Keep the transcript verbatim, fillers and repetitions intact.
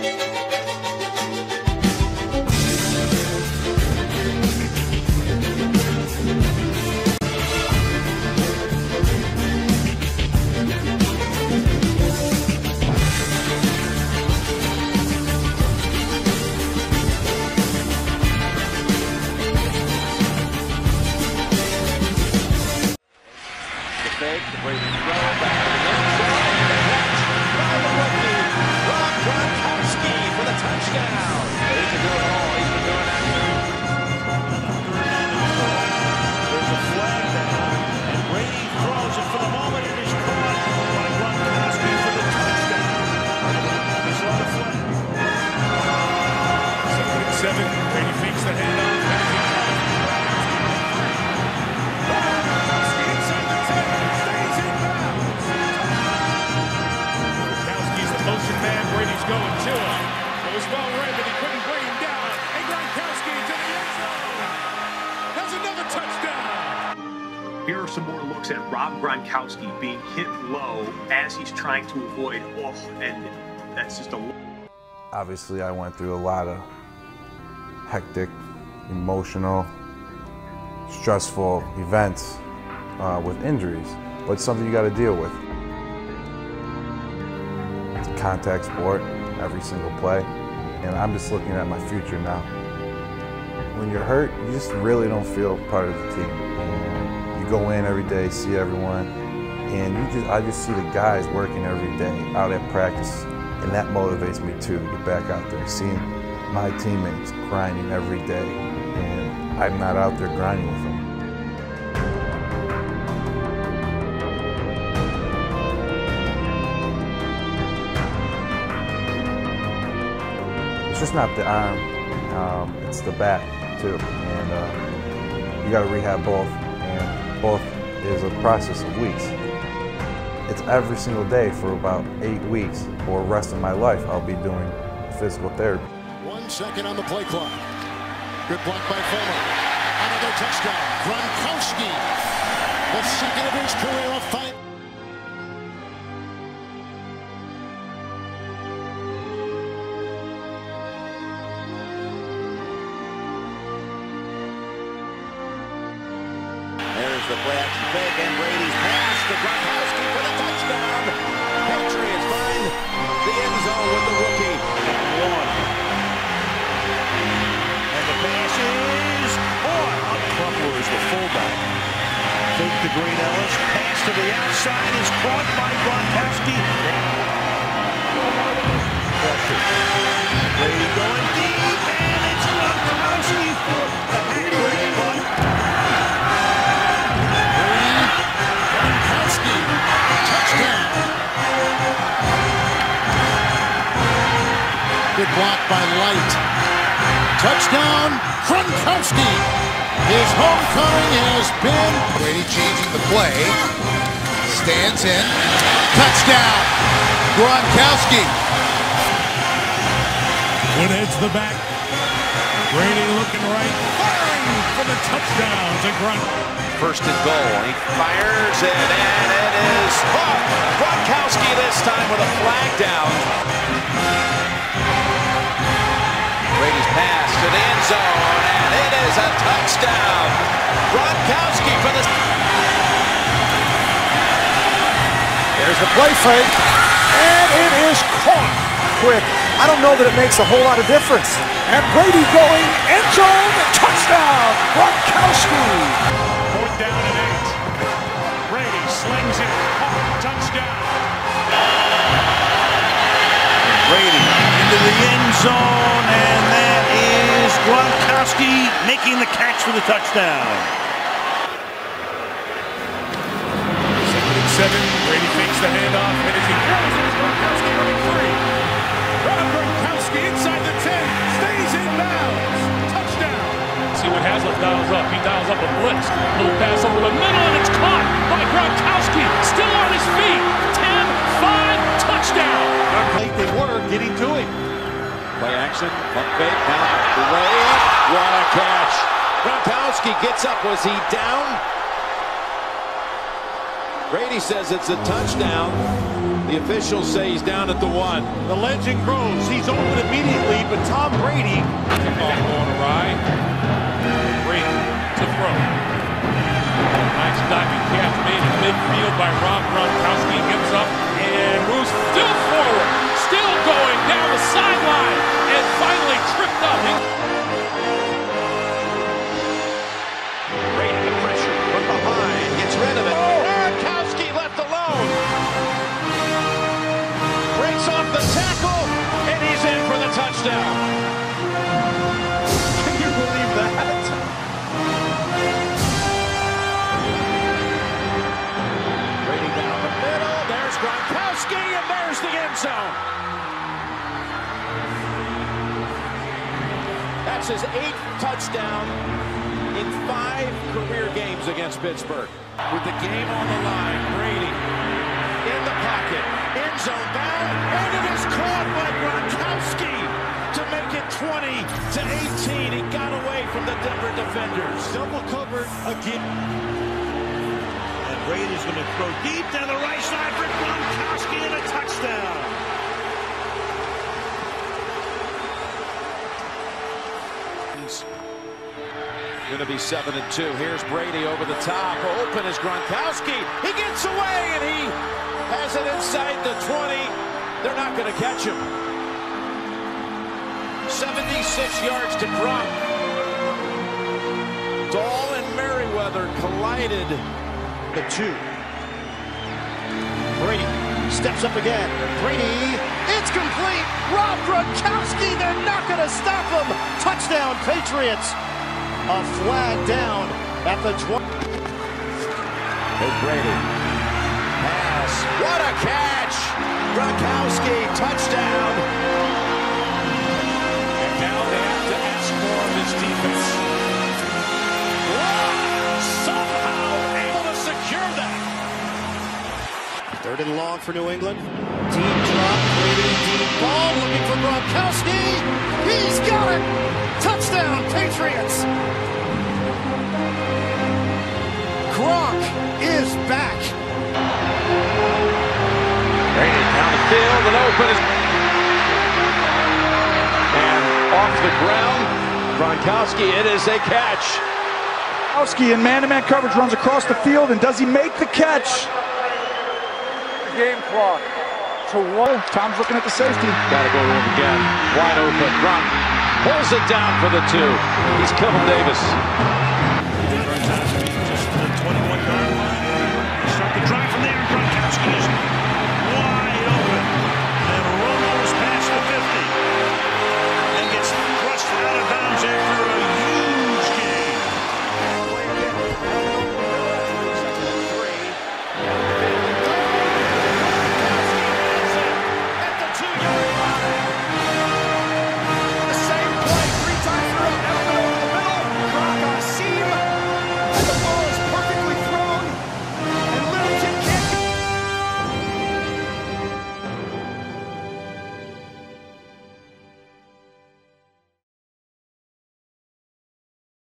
Fake, the Brady throw back to the end zone, and the catch by the rookie, Gronkoski for the touchdown. He can do it all. He's been doing that. There's a flag down, and Brady throws it for the moment. It is caught by Gronkoski for the touchdown. He saw the flag. Second and seven. Brady fakes the handoff. Brady's going to him. It was well read, but he couldn't bring him down. And Gronkowski to the end zone. Has another touchdown. Here are some more looks at Rob Gronkowski being hit low as he's trying to avoid. Oh, and that's just a. Obviously, I went through a lot of hectic, emotional, stressful events uh, with injuries, but it's something you got to deal with. Contact sport, every single play, and I'm just looking at my future now. When you're hurt, you just really don't feel part of the team. And you go in every day, see everyone, and you just I just see the guys working every day out at practice, and that motivates me too to get back out there, seeing my teammates grinding every day, and I'm not out there grinding with them. It's just not the arm, um, it's the back too, and uh, you got to rehab both, and both is a process of weeks. It's every single day for about eight weeks, or the rest of my life I'll be doing physical therapy. One second on the play clock. Good block by Fuller. Another touchdown. Gronkowski, the second of his career, a fight. There's the play action fake, and Brady's pass to Gronkowski for the touchdown. Patriots find the end zone with the rookie. One. And the pass is caught. Crumpler is the fullback. Fake to Green Ellis. Pass to the outside is caught by Gronkowski. Pressure. Brady going deep, and it's Gronkowski for the hat-trick. Good block by Light. Touchdown, Gronkowski. His homecoming has been. Brady changing the play. Stands in. Touchdown, Gronkowski. Woodhead's the back. Brady looking right. Firing for the touchdown to Gronk. First and goal. He fires it, and it is caught. Gronkowski this time with a flag down. Brady's pass to the end zone, and it is a touchdown. Gronkowski for the... There's the play fake, and it is caught quick. I don't know that it makes a whole lot of difference. And Brady going end zone, touchdown, Gronkowski. Fourth down and eight. Brady slings it, caught, touchdown. Brady into the end zone, and that is Gronkowski making the catch for the touchdown. Second and seven. Brady fakes the handoff, and as he throws it, Gronkowski running free. Rob Gronkowski inside the ten, stays in bounds. Touchdown. See what Hazlitt dials up. He dials up a blitz. Little pass over the middle, and it's caught by Gronkowski. Still on his feet. ten five, touchdown. They were getting to him. Play action, pump fake, now the way up. What a catch. Gronkowski gets up. Was he down? Brady says it's a touchdown. The officials say he's down at the one. The legend grows. He's open. Tom Brady. Kickoff going awry. Brady to throw. Nice diving catch made in midfield by Rob Gronkowski. Gets up and moves still forward. Still going down the sideline. And finally tripped up. Brady the pressure from behind. Gets rid of it. Gronkowski left alone. Breaks off the tackle. And he's in for the touchdown. Can you believe that? Brady down the middle. There's Gronkowski, and there's the end zone. That's his eighth touchdown in five career games against Pittsburgh. With the game on the line, Brady in the pocket, end zone bound, and it is caught by Gronkowski to make it twenty to eighteen. He got away from the Denver defenders. Double covered again. And Brady's going to throw deep down the right side for Gronkowski and a touchdown. Going to be seven and two. Here's Brady over the top. Open is Gronkowski. He gets away and he has it inside the twenty. They're not going to catch him. seventy-six yards to Gronk. Dahl and Merriweather collided. The two. Brady steps up again. Brady, it's complete. Rob Gronkowski, they're not going to stop him. Touchdown, Patriots. A flag down at the twenty. Here's Brady. Pass. What a catch. Gronkowski, touchdown. And now they have to ask more of this defense. Somehow able to secure that. Third and long for New England. Deep drop, Brady, deep ball, looking for Gronkowski. He's got it. Touchdown, Patriots. Gronk is back. Brady down the field and open is. And off the ground, Gronkowski, it is a catch. Gronkowski in man-to-man coverage runs across the field, and does he make the catch? Game clock to one. Tom's looking at the safety. Got to go to him again. Wide open. Gronk pulls it down for the two. He's Kevin Davis.